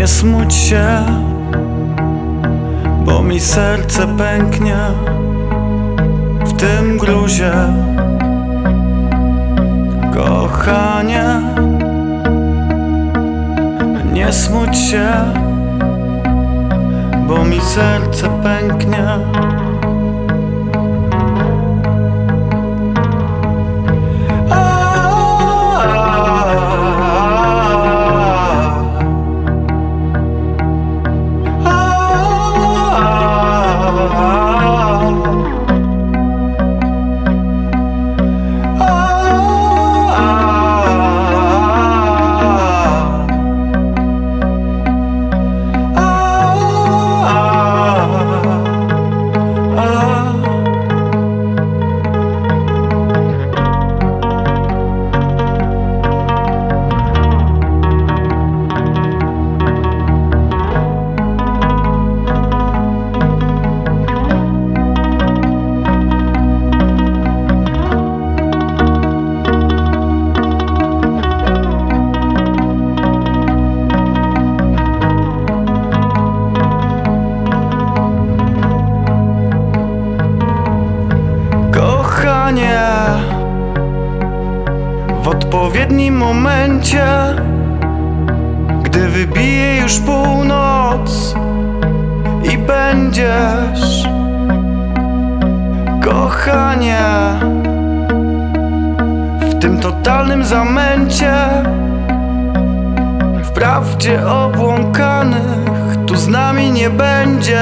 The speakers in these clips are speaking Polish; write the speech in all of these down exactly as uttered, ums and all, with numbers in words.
Nie smuć się, bo mi serce pęknie w tym gruzie. Kochanie, nie smuć się, bo mi serce pęknie. W odpowiednim momencie, gdy wybije już północ i będziesz, kochanie, w tym totalnym zamęcie, wprawdzie obłąkanych tu z nami nie będzie.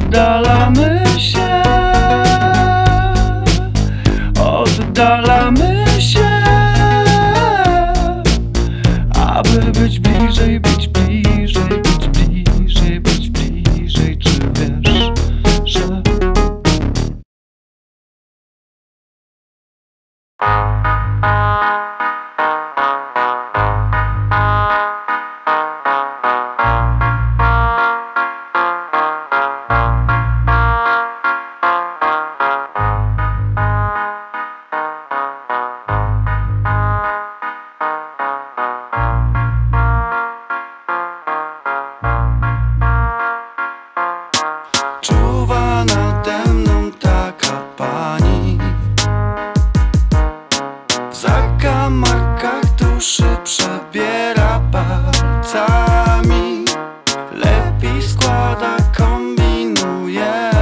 Oddalamy się, oddalamy się, aby być bliżej, być bliżej, być bliżej, być bliżej. Czy wiesz, że czuwa nade mną taka pani, w zakamarkach duszy przebiera palcami, lepi składa, kombinuje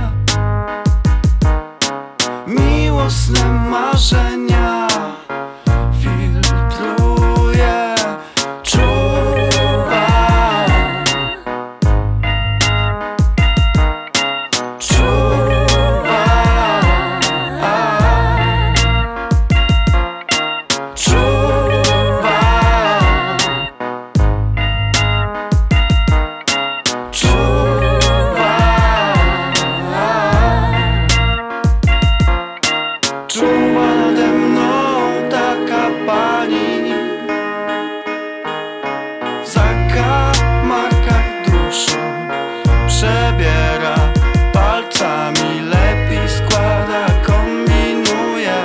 miłosne marzenia, filtruje, czuwa, czuwa, czuwa, czuwa, czuwa nade mną taka pani, w zakamarkach duszy przebiera palcami, lepi składa, kombinuje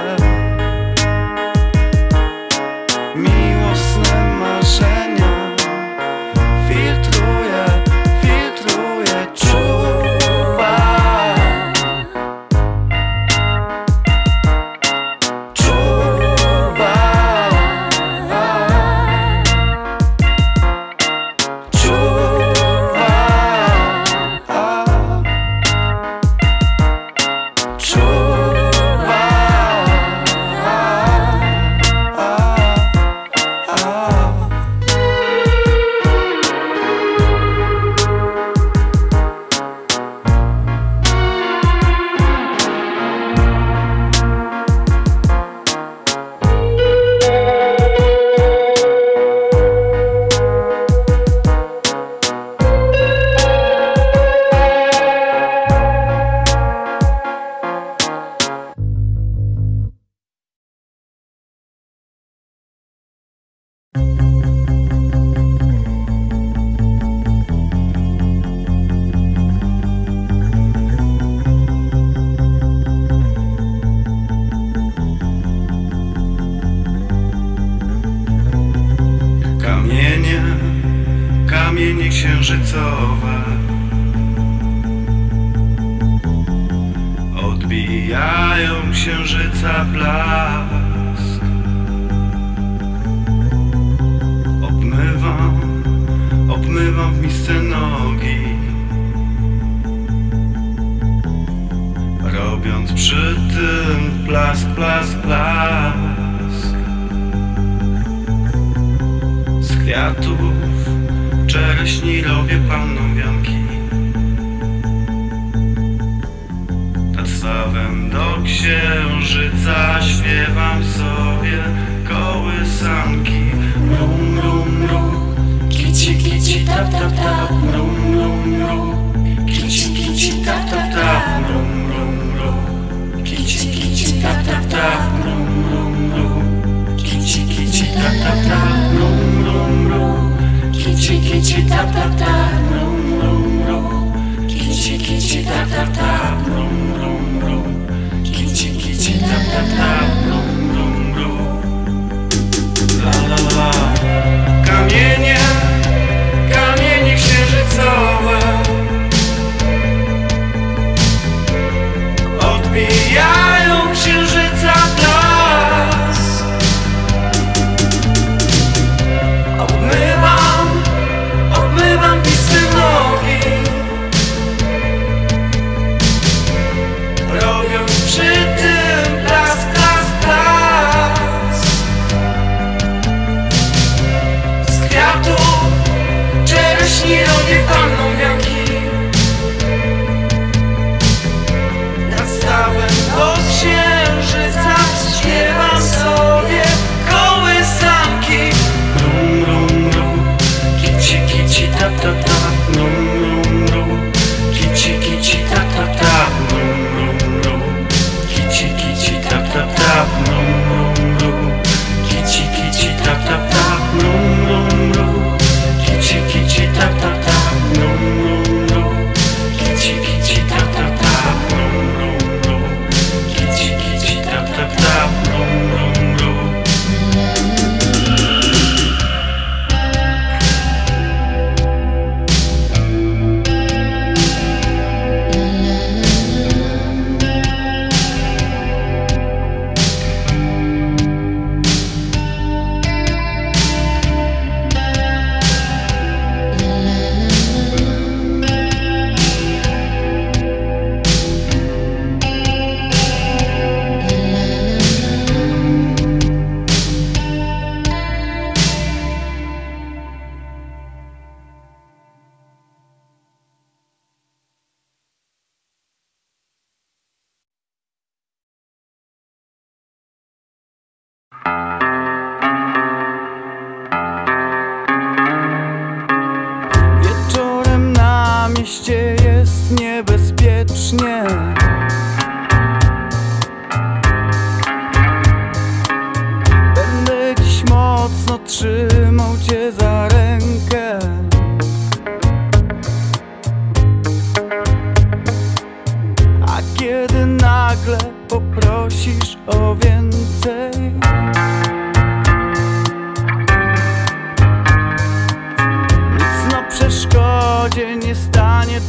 miłosne marzenia, filtruje, filtruje, czuwa, czuwa, czuwa, czuwa. Kamienie, kamienie księżycowe odbijają księżyca blask. Obmywam, obmywam w misce nogi, robiąc przy tym plask, plask, plask. Z kwiatów czereśni robię panną wianki, nad stawem do księżyca śpiewam sobie kołysanki. Rum, rum, rum, kici, kici, tap, tap, tap. Rum, rum, rum, kici, kici, tap, tap, tap. Rum, rum, rum, kici, kici, tap, tap, tap. Rum, rum, rum, kici, kici, tap, tap, tap. Rum, rum, rum, kici, kici, tap, tap, tap. Rum, rum, rum, kici, kici, tap, tap, tap. Rum, rum, rum, kici, kici, tap, tap, tap. Rum, rum, rum. La, la, la. Kamienie, kamienie księżycowe odbijają księżyca blask. Obmywam, obmywam bliskie nogi, robiąc przy tym blask, blask, blask.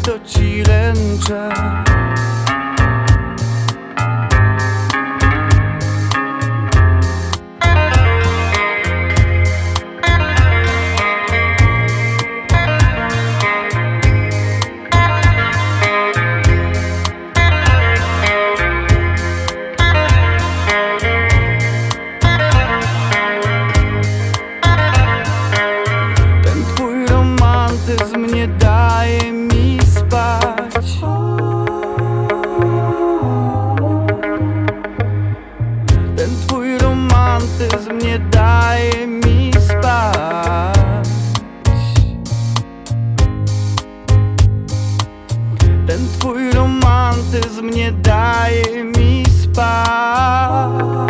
to ci ręczę. Nie daje mi spać. Ten twój romantyzm nie daje mi spać. Ten twój romantyzm nie daje mi spać.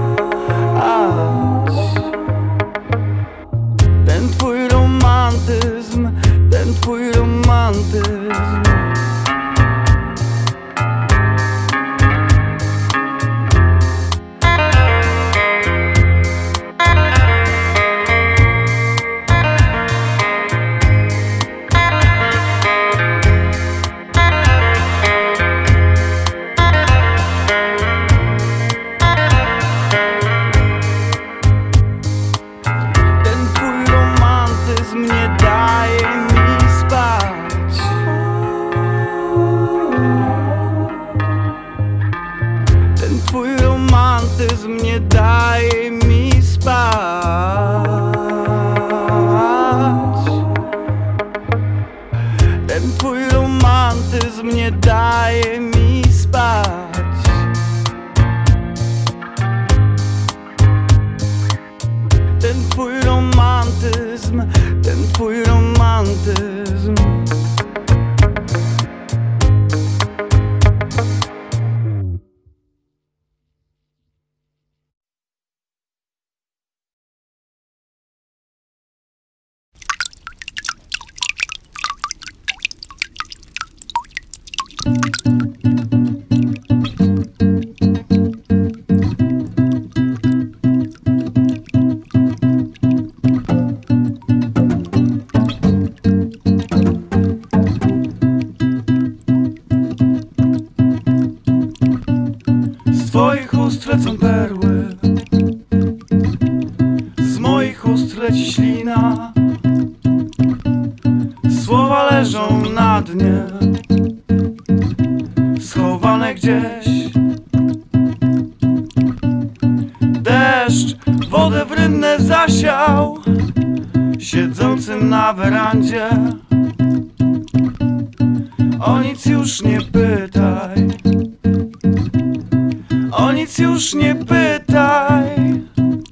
Ten twój romantyzm, ten twój romantyzm. Ten twój romantyzm nie daje mi spać. Ten twój romantyzm nie daje mi spać. Ten twój romantyzm nie daje mi spać. Ten twój romantyzm, ten twój romantyzm. Z twoich ust lecą perły, z moich ust leci ślina. Słowa leżą na dnie, schowane gdzieś. Deszcz wodę w rynnę zasiał, siedzącym na werandzie. O nic już nie pytaj, o nic już nie pytaj.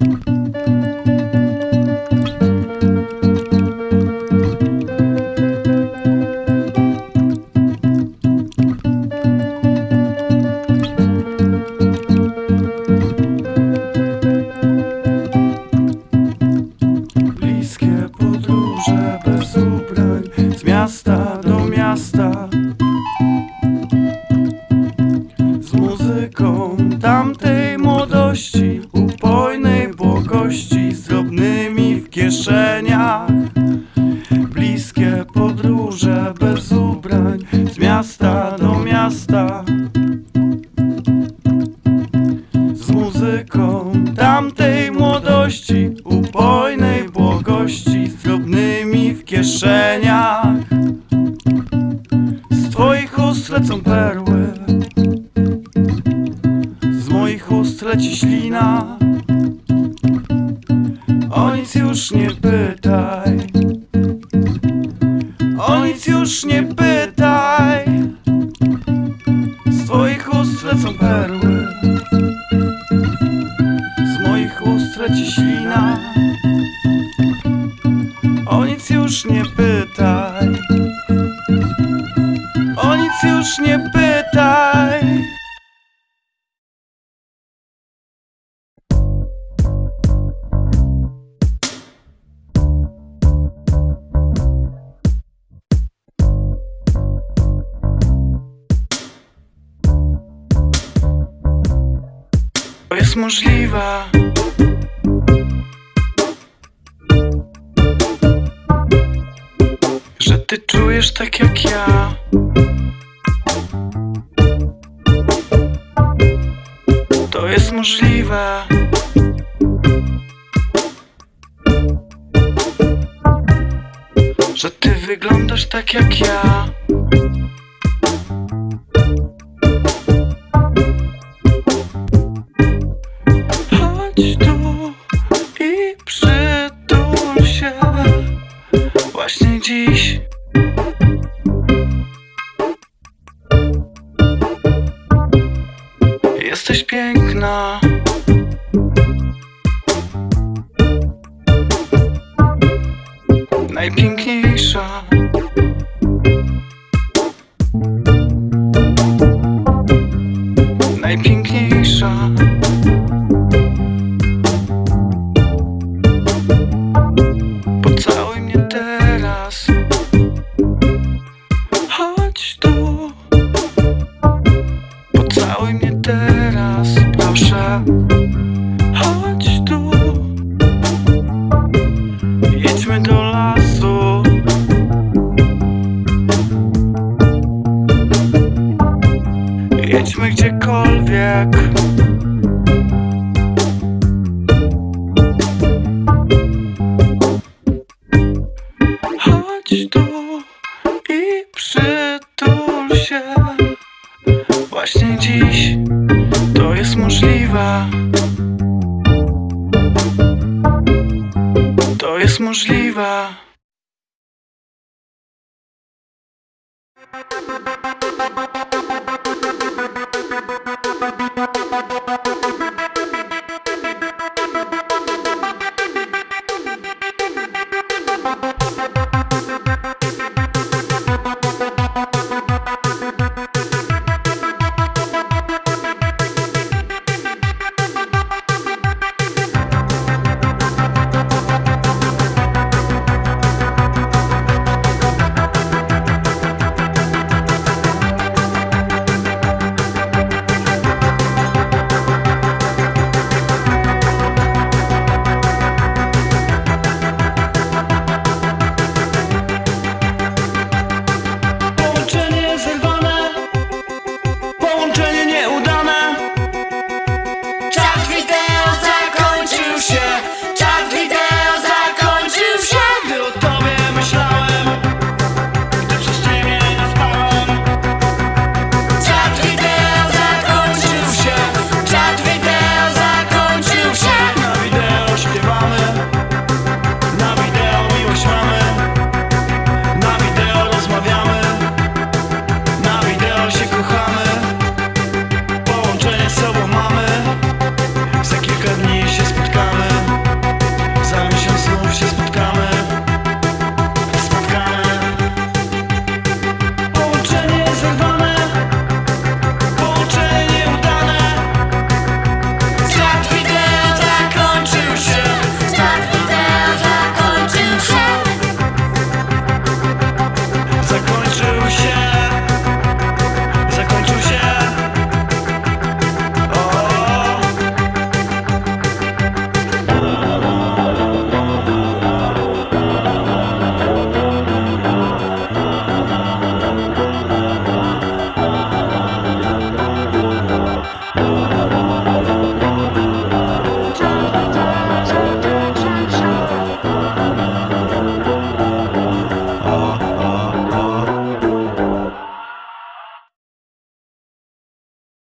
Bliskie podróże bez ubrań, z miasta do miasta, z muzyką tamtej młodości, upojnej błogości, z drobnymi w kieszeniach. Bliskie podróże bez ubrań, z miasta do miasta, z muzyką tamtej młodości, upojnej błogości, z drobnymi w kieszeniach. Z twoich ust lecą perły, z moich ust leci ślina. O nic już nie pytaj, o nic już nie pytaj. Z twoich ust lecą perły, z moich ust leci ślina. O nic już nie pytaj, o nic już nie pytaj. To jest możliwe, że ty czujesz tak jak ja. To jest możliwe. Że ty wyglądasz tak jak ja. Chodź tu i przytul się właśnie dziś. Jesteś piękna. Najpiękniejsza. Najpiękniejsza. Pocałuj mnie teraz. Chodź tu. Pocałuj mnie teraz, proszę. Chodź tu. Jedźmy do lasu. Jedźmy gdziekolwiek. Chodź tu i przytul się właśnie dziś. To jest możliwe. To jest możliwe.